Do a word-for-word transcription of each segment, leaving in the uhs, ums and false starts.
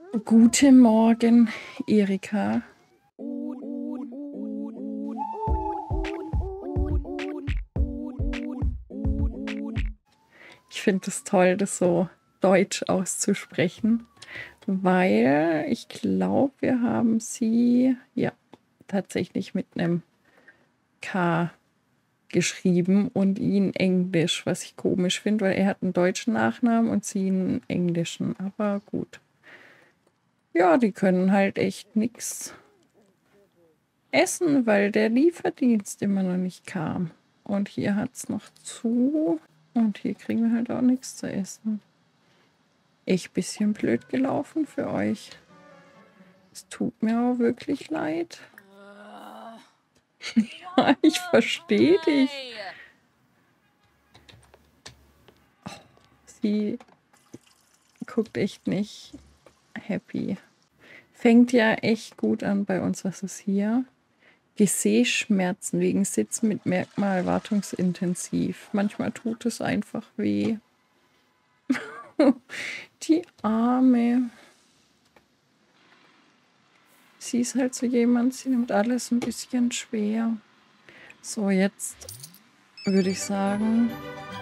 Guten Morgen, Erika. Ich finde es toll, das so deutsch auszusprechen, weil ich glaube, wir haben sie ja tatsächlich mit einem K geschrieben und ihn Englisch, was ich komisch finde, weil er hat einen deutschen Nachnamen und sie einen englischen. Aber gut. Ja, die können halt echt nichts essen, weil der Lieferdienst immer noch nicht kam. Und hier hat es noch zu und hier kriegen wir halt auch nichts zu essen. Echt bisschen blöd gelaufen für euch. Es tut mir auch wirklich leid. Ja, ich verstehe dich. Oh, sie guckt echt nicht happy. Fängt ja echt gut an bei uns. Was ist hier? Gesäßschmerzen wegen Sitzen mit Merkmal wartungsintensiv. Manchmal tut es einfach weh. Die Arme. Sie ist halt so jemand, sie nimmt alles ein bisschen schwer. So, jetzt würde ich sagen,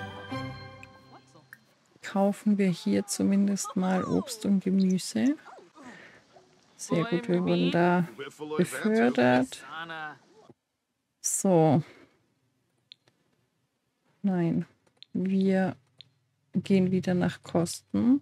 kaufen wir hier zumindest mal Obst und Gemüse. Sehr gut, wir wurden da befördert. So. Nein. Wir gehen wieder nach Kosten.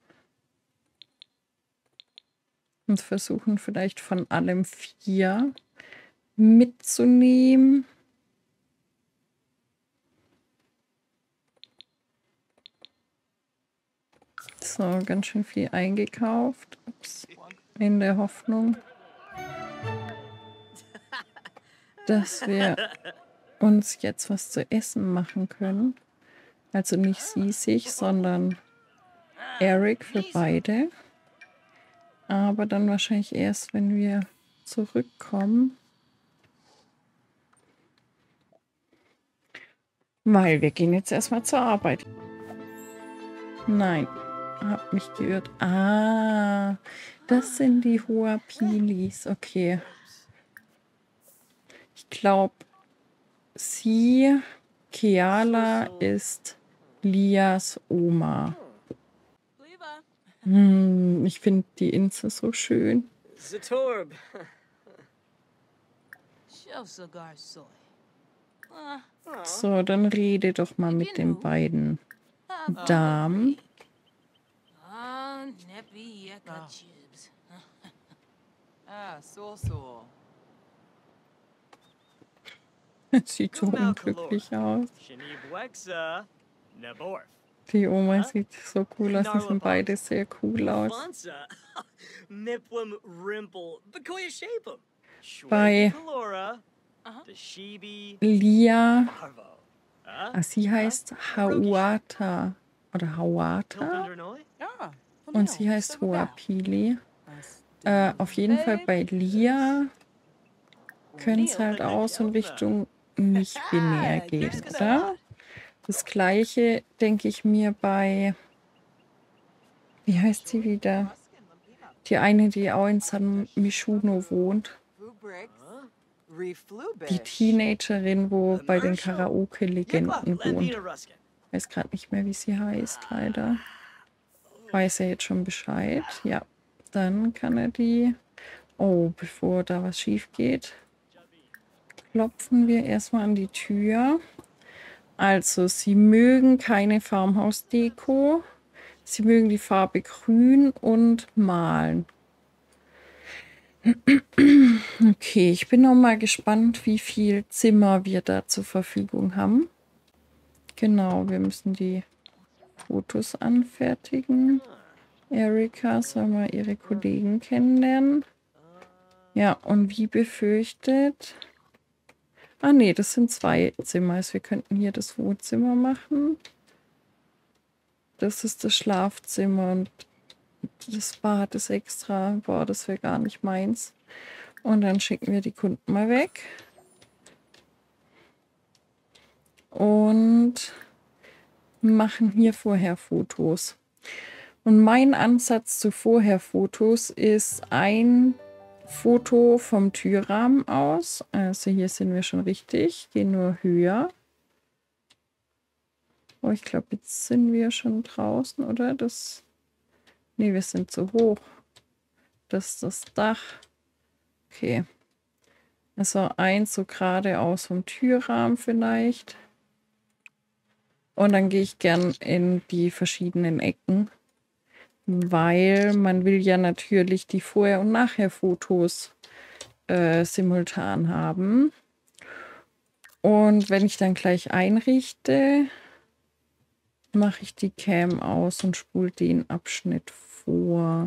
Und versuchen vielleicht von allem vier mitzunehmen. So, ganz schön viel eingekauft. Ups. In der Hoffnung, dass wir uns jetzt was zu essen machen können. Also nicht sie sich, sondern Eric für beide. Aber dann wahrscheinlich erst, wenn wir zurückkommen. Weil wir gehen jetzt erstmal zur Arbeit. Nein, hab mich geirrt. Ah, das sind die Huapilis. Okay. Ich glaube, sie, Keala, ist Lias Oma. Hm, ich finde die Insel so schön. So, dann rede doch mal mit den beiden Damen. Sieht so unglücklich aus. Die Oma sieht so cool aus. Die sind beide sehr cool aus. Bei Lia, ah, sie heißt Hauata oder Hauata und sie heißt Huapili. Äh, auf jeden Fall bei Lia können es halt auch so in Richtung nicht-binär gehen, oder? Das gleiche denke ich mir bei, wie heißt sie wieder? Die eine, die auch in San Mishuno wohnt. Die Teenagerin, wo bei den Karaoke-Legenden wohnt. Ich weiß gerade nicht mehr, wie sie heißt, leider. Weiß er jetzt schon Bescheid? Ja, dann kann er die... Oh, bevor da was schief geht, klopfen wir erstmal an die Tür. Also, sie mögen keine Farmhaus-Deko. Sie mögen die Farbe grün und malen. Okay, ich bin noch mal gespannt, wie viel Zimmer wir da zur Verfügung haben. Genau, wir müssen die Fotos anfertigen. Erika soll mal ihre Kollegen kennenlernen. Ja, und wie befürchtet... Ah nee, das sind zwei Zimmer. Also wir könnten hier das Wohnzimmer machen. Das ist das Schlafzimmer und das Bad ist extra. Boah, das wäre gar nicht meins. Und dann schicken wir die Kunden mal weg. Und machen hier vorher Fotos. Und mein Ansatz zu Vorher-Fotos ist ein Foto vom Türrahmen aus. Also hier sind wir schon richtig. Gehen nur höher. Oh, ich glaube, jetzt sind wir schon draußen, oder? Das. Nee, wir sind zu hoch. Das ist das Dach. Okay. Also eins so geradeaus vom Türrahmen vielleicht. Und dann gehe ich gern in die verschiedenen Ecken, weil man will ja natürlich die Vorher- und Nachher-Fotos äh, simultan haben. Und wenn ich dann gleich einrichte, mache ich die Cam aus und spule den Abschnitt vor.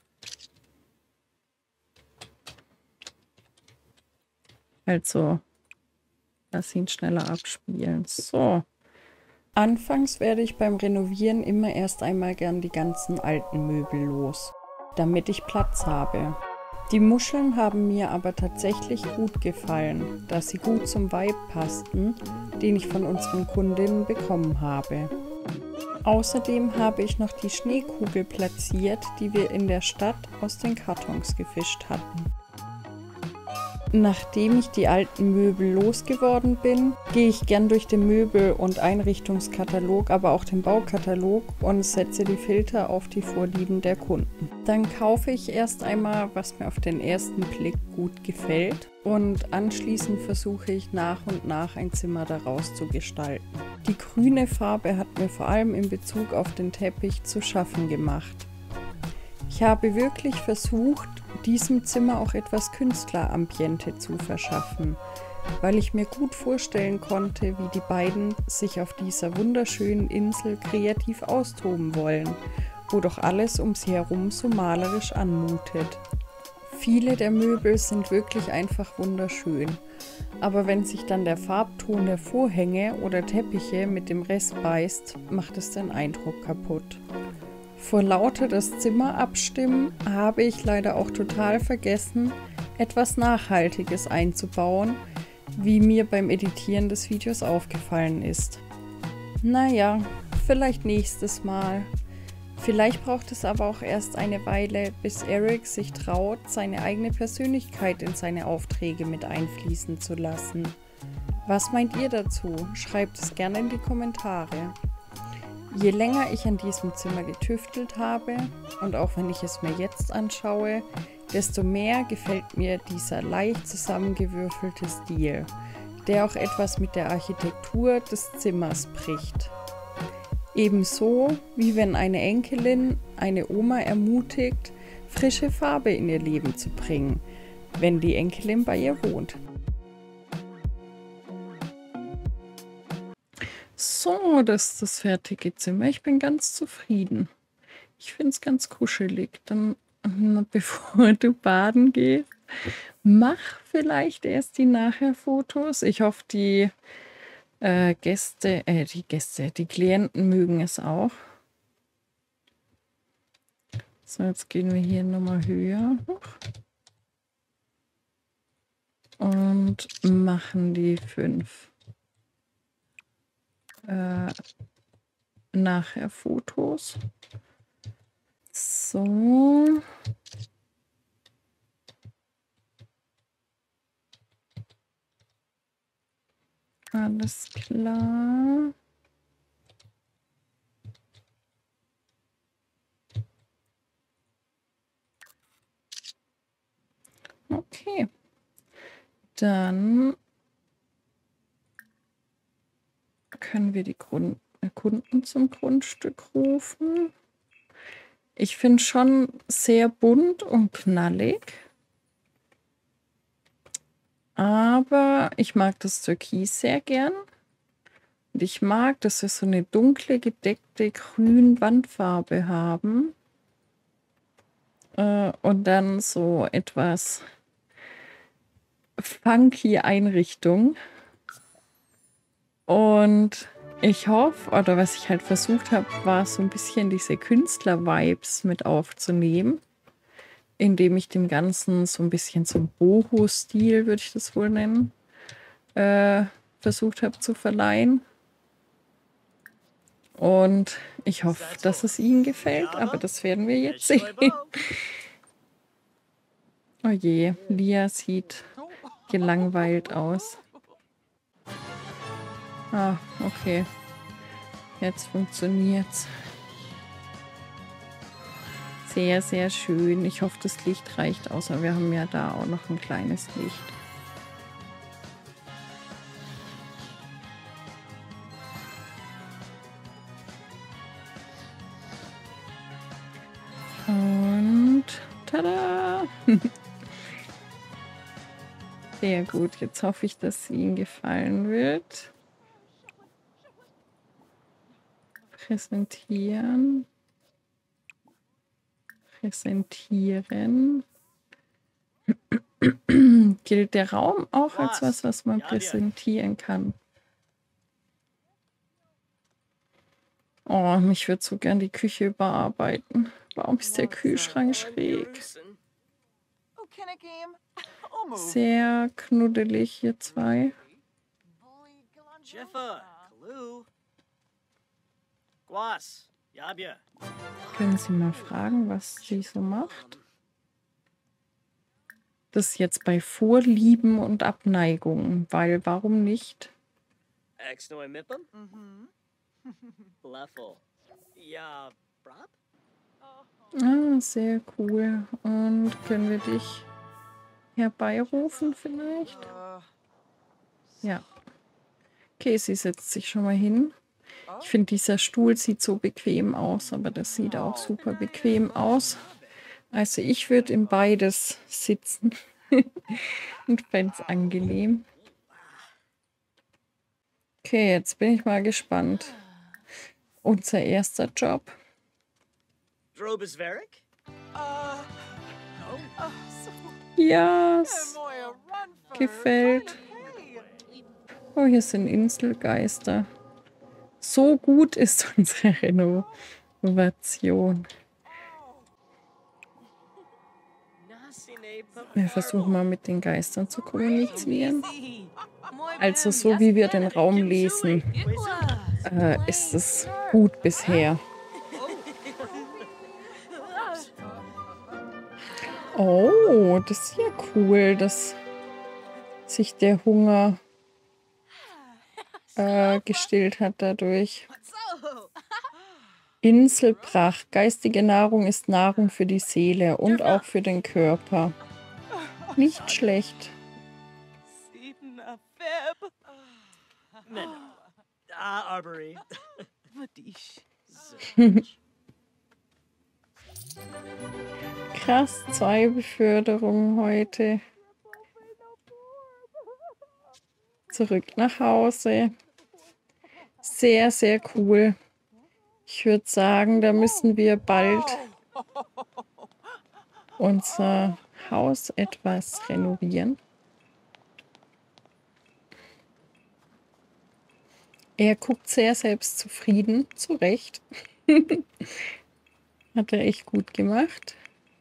Also, lass ihn schneller abspielen. So. Anfangs werde ich beim Renovieren immer erst einmal gern die ganzen alten Möbel los, damit ich Platz habe. Die Muscheln haben mir aber tatsächlich gut gefallen, da sie gut zum Vibe passten, den ich von unseren Kundinnen bekommen habe. Außerdem habe ich noch die Schneekugel platziert, die wir in der Stadt aus den Kartons gefischt hatten. Nachdem ich die alten Möbel losgeworden bin, gehe ich gern durch den Möbel- und Einrichtungskatalog, aber auch den Baukatalog und setze die Filter auf die Vorlieben der Kunden. Dann kaufe ich erst einmal, was mir auf den ersten Blick gut gefällt, und anschließend versuche ich nach und nach ein Zimmer daraus zu gestalten. Die grüne Farbe hat mir vor allem in Bezug auf den Teppich zu schaffen gemacht. Ich habe wirklich versucht, diesem Zimmer auch etwas Künstlerambiente zu verschaffen, weil ich mir gut vorstellen konnte, wie die beiden sich auf dieser wunderschönen Insel kreativ austoben wollen, wo doch alles um sie herum so malerisch anmutet. Viele der Möbel sind wirklich einfach wunderschön, aber wenn sich dann der Farbton der Vorhänge oder Teppiche mit dem Rest beißt, macht es den Eindruck kaputt. Vor lauter das Zimmer abstimmen habe ich leider auch total vergessen, etwas Nachhaltiges einzubauen, wie mir beim Editieren des Videos aufgefallen ist. Naja, vielleicht nächstes Mal. Vielleicht braucht es aber auch erst eine Weile, bis Eric sich traut, seine eigene Persönlichkeit in seine Aufträge mit einfließen zu lassen. Was meint ihr dazu? Schreibt es gerne in die Kommentare. Je länger ich an diesem Zimmer getüftelt habe, und auch wenn ich es mir jetzt anschaue, desto mehr gefällt mir dieser leicht zusammengewürfelte Stil, der auch etwas mit der Architektur des Zimmers bricht. Ebenso wie wenn eine Enkelin eine Oma ermutigt, frische Farbe in ihr Leben zu bringen, wenn die Enkelin bei ihr wohnt. So, das ist das fertige Zimmer. Ich bin ganz zufrieden. Ich finde es ganz kuschelig. Dann, bevor du baden gehst, mach vielleicht erst die Nachher-Fotos. Ich hoffe, die äh, Gäste, äh, die Gäste, die Klienten mögen es auch. So, jetzt gehen wir hier nochmal höher hoch. Und machen die fünf äh, Nachher-Fotos. So. Alles klar. Okay. Dann können wir die Grund Kunden zum Grundstück rufen. Ich finde schon sehr bunt und knallig. Aber ich mag das Türkis sehr gern. Und ich mag, dass wir so eine dunkle, gedeckte grün Wandfarbe haben. Äh, und dann so etwas funky Einrichtung. Und ich hoffe, oder was ich halt versucht habe, war so ein bisschen diese Künstler-Vibes mit aufzunehmen, indem ich dem Ganzen so ein bisschen zum Boho-Stil, würde ich das wohl nennen, äh, versucht habe zu verleihen. Und ich hoffe, dass es Ihnen gefällt, aber das werden wir jetzt sehen. Oh je, Lia sieht gelangweilt aus. Ah, okay. Jetzt funktioniert's. Sehr, sehr schön. Ich hoffe, das Licht reicht aus, aber wir haben ja da auch noch ein kleines Licht. Und tada! Sehr gut. Jetzt hoffe ich, dass es Ihnen gefallen wird. Präsentieren. Präsentieren. Gilt der Raum auch als was, was man präsentieren kann? Oh, mich würde so gern die Küche überarbeiten. Warum ist der Kühlschrank schräg? Sehr knuddelig, ihr zwei. Können Sie mal fragen, was sie so macht? Das jetzt bei Vorlieben und Abneigungen, weil warum nicht? Ah, sehr cool. Und können wir dich herbeirufen vielleicht? Ja. Okay, sie setzt sich schon mal hin. Ich finde, dieser Stuhl sieht so bequem aus, aber das sieht auch super bequem aus. Also ich würde in beides sitzen und fände es angenehm. Okay, jetzt bin ich mal gespannt. Unser erster Job. Ja, es gefällt. Oh, hier sind Inselgeister. So gut ist unsere Renovation. Wir versuchen mal mit den Geistern zu kommunizieren. Also so wie wir den Raum lesen, äh, ist es gut bisher. Oh, das ist ja cool, dass sich der Hunger äh, gestillt hat dadurch. Inselpracht. Geistige Nahrung ist Nahrung für die Seele und auch für den Körper. Nicht schlecht. Krass, zwei Beförderungen heute. Zurück nach Hause. Sehr, sehr cool. Ich würde sagen, da müssen wir bald unser Haus etwas renovieren. Er guckt sehr selbstzufrieden, zu Recht. Hat er echt gut gemacht.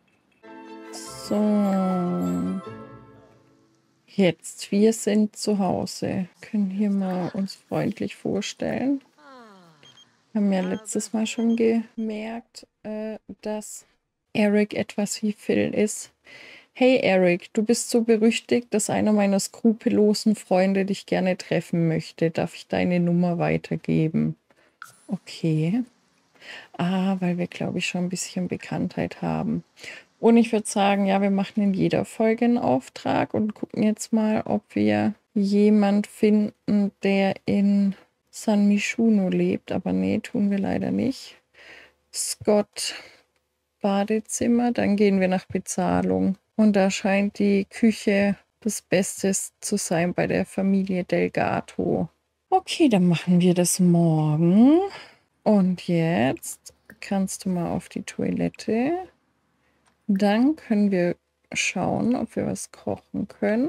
So. Jetzt, wir sind zu Hause. Können hier mal uns freundlich vorstellen. Wir haben ja letztes Mal schon gemerkt, äh, dass Eric etwas wie Phil ist. Hey Eric, du bist so berüchtigt, dass einer meiner skrupellosen Freunde dich gerne treffen möchte. Darf ich deine Nummer weitergeben? Okay. Ah, weil wir, glaube ich, schon ein bisschen Bekanntheit haben. Und ich würde sagen, ja, wir machen in jeder Folge einen Auftrag und gucken jetzt mal, ob wir jemand finden, der in San Myshuno lebt. Aber nee, tun wir leider nicht. Scott, Badezimmer, dann gehen wir nach Bezahlung. Und da scheint die Küche das Beste zu sein bei der Familie Delgato. Okay, dann machen wir das morgen. Und jetzt kannst du mal auf die Toilette. Dann können wir schauen, ob wir was kochen können.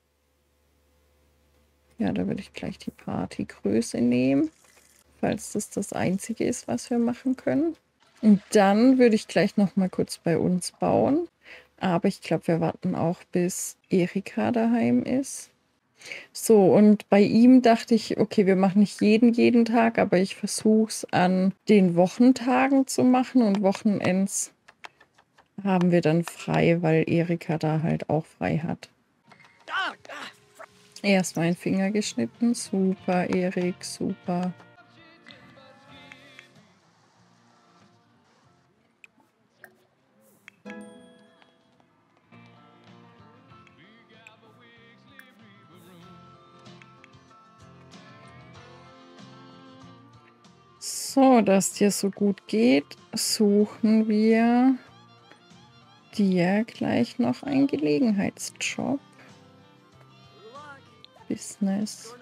Ja, da würde ich gleich die Partygröße nehmen, falls das das Einzige ist, was wir machen können. Und dann würde ich gleich noch mal kurz bei uns bauen. Aber ich glaube, wir warten auch, bis Erika daheim ist. So, und bei ihm dachte ich, okay, wir machen nicht jeden, jeden Tag, aber ich versuche es an den Wochentagen zu machen und Wochenends haben wir dann frei, weil Erika da halt auch frei hat. Erst meinen Finger geschnitten. Super, Erik, super. So, dass dir so gut geht, suchen wir dir gleich noch einen Gelegenheitsjob. Business.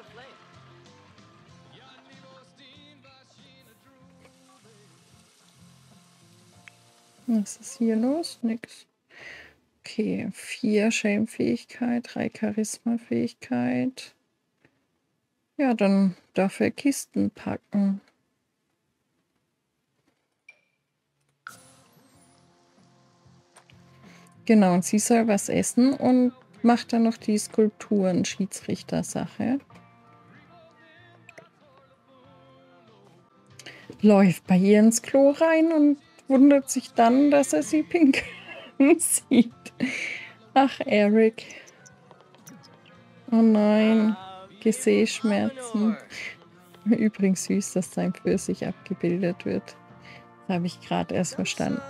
Was ist hier los? Nix. Okay, vier Schelmfähigkeit, drei Charismafähigkeit. Ja, dann darf er Kisten packen. Genau, und sie soll was essen und macht dann noch die Skulpturen, Schiedsrichter-Sache. Läuft bei ihr ins Klo rein und wundert sich dann, dass er sie pinkeln sieht. Ach, Erik. Oh nein, Gesäßschmerzen. Übrigens süß, dass sein Pfirsich abgebildet wird. Das habe ich gerade erst verstanden.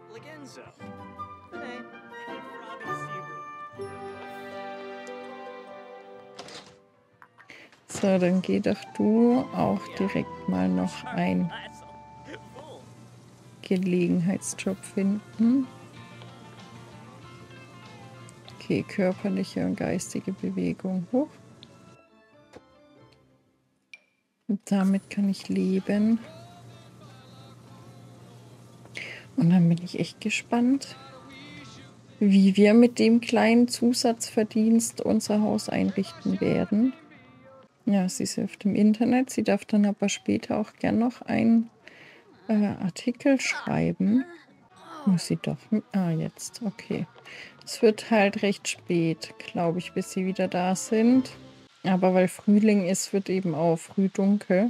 So, dann geh doch du auch direkt mal noch einen Gelegenheitsjob finden. Okay, körperliche und geistige Bewegung hoch. Und damit kann ich leben. Und dann bin ich echt gespannt, wie wir mit dem kleinen Zusatzverdienst unser Haus einrichten werden. Ja, sie ist auf dem Internet. Sie darf dann aber später auch gern noch einen äh, Artikel schreiben. Muss sie doch... Ah, jetzt. Okay. Es wird halt recht spät, glaube ich, bis sie wieder da sind. Aber weil Frühling ist, wird eben auch früh dunkel.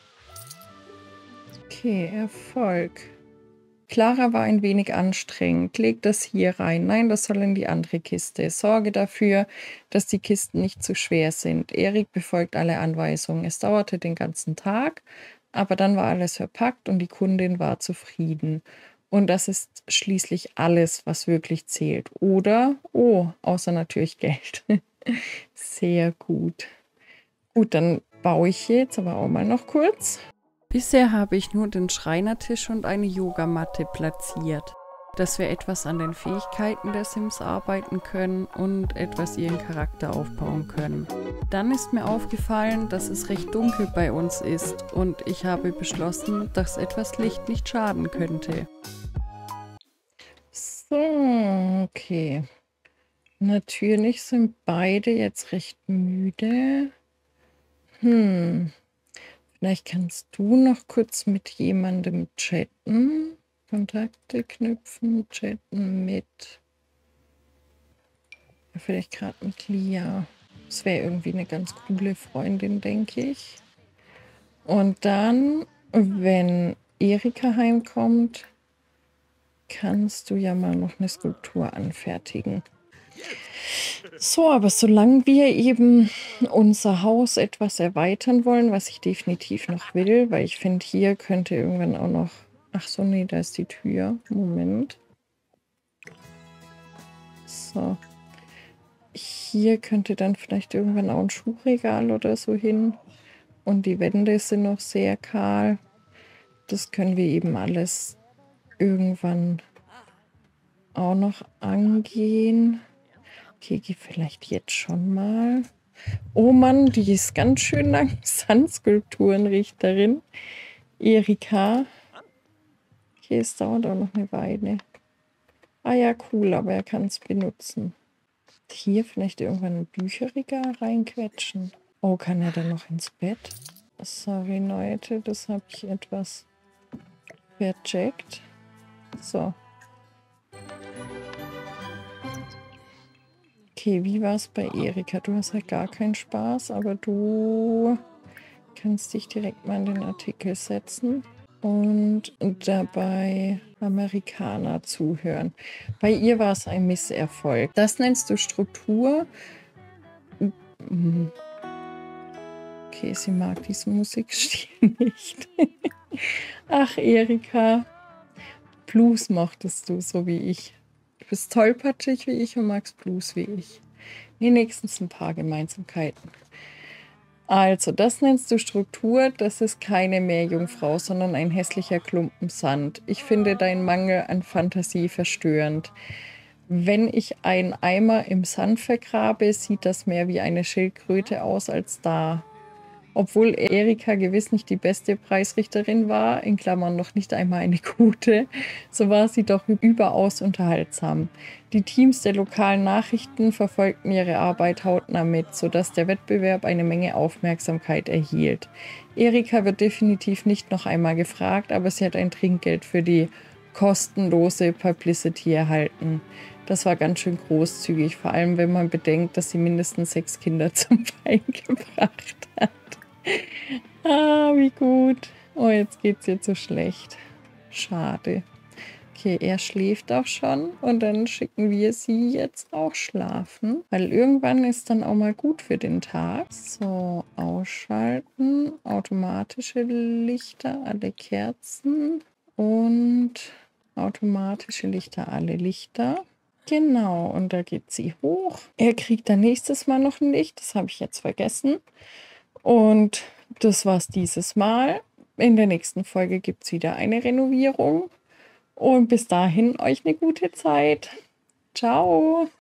Okay, Erfolg. Clara war ein wenig anstrengend. Leg das hier rein. Nein, das soll in die andere Kiste. Sorge dafür, dass die Kisten nicht zu schwer sind. Erik befolgt alle Anweisungen. Es dauerte den ganzen Tag, aber dann war alles verpackt und die Kundin war zufrieden. Und das ist schließlich alles, was wirklich zählt. Oder? Oh, außer natürlich Geld. Sehr gut. Gut, dann baue ich jetzt aber auch mal noch kurz. Bisher habe ich nur den Schreinertisch und eine Yogamatte platziert, dass wir etwas an den Fähigkeiten der Sims arbeiten können und etwas ihren Charakter aufbauen können. Dann ist mir aufgefallen, dass es recht dunkel bei uns ist und ich habe beschlossen, dass etwas Licht nicht schaden könnte. So, okay. Natürlich sind beide jetzt recht müde. Hm. Vielleicht kannst du noch kurz mit jemandem chatten. Kontakte knüpfen, chatten mit. Vielleicht gerade mit Lia. Das wäre irgendwie eine ganz coole Freundin, denke ich. Und dann, wenn Erika heimkommt, kannst du ja mal noch eine Skulptur anfertigen. So, aber solange wir eben unser Haus etwas erweitern wollen, was ich definitiv noch will, weil ich finde, hier könnte irgendwann auch noch... Ach so, nee, da ist die Tür. Moment. So. Hier könnte dann vielleicht irgendwann auch ein Schuhregal oder so hin. Und die Wände sind noch sehr kahl. Das können wir eben alles irgendwann auch noch angehen. Okay, geh vielleicht jetzt schon mal. Oh Mann, die ist ganz schön lang Sandskulpturenrichterin. Erika. Okay, es dauert auch noch eine Weile. Ah ja, cool, aber er kann es benutzen. Hier vielleicht irgendwann ein Bücherregal reinquetschen. Oh, kann er dann noch ins Bett? Sorry, Leute, das habe ich etwas vercheckt. So. Okay, wie war es bei Erika? Du hast halt gar keinen Spaß, aber du kannst dich direkt mal in den Artikel setzen und dabei Amerikaner zuhören. Bei ihr war es ein Misserfolg. Das nennst du Struktur. Okay, sie mag diesen Musikstil nicht. Ach, Erika. Blues mochtest du, so wie ich. Du bist tollpatschig wie ich und magst Blues wie ich. Wenigstens ein paar Gemeinsamkeiten. Also, das nennst du Struktur, das ist keine Meerjungfrau, sondern ein hässlicher Klumpen Sand. Ich finde deinen Mangel an Fantasie verstörend. Wenn ich einen Eimer im Sand vergrabe, sieht das mehr wie eine Schildkröte aus als da. Obwohl Erika gewiss nicht die beste Preisrichterin war, in Klammern noch nicht einmal eine gute, so war sie doch überaus unterhaltsam. Die Teams der lokalen Nachrichten verfolgten ihre Arbeit hautnah mit, sodass der Wettbewerb eine Menge Aufmerksamkeit erhielt. Erika wird definitiv nicht noch einmal gefragt, aber sie hat ein Trinkgeld für die kostenlose Publicity erhalten. Das war ganz schön großzügig, vor allem wenn man bedenkt, dass sie mindestens sechs Kinder zum Wein gebracht hat. Ah, wie gut. Oh, jetzt geht's ihr zu schlecht. Schade. Okay, er schläft auch schon und dann schicken wir sie jetzt auch schlafen, weil irgendwann ist dann auch mal gut für den Tag. So, ausschalten, automatische Lichter, alle Kerzen und automatische Lichter, alle Lichter. Genau, und da geht sie hoch. Er kriegt dann nächstes Mal noch ein Licht, das habe ich jetzt vergessen. Und das war's dieses Mal. In der nächsten Folge gibt es wieder eine Renovierung. Und bis dahin euch eine gute Zeit. Ciao.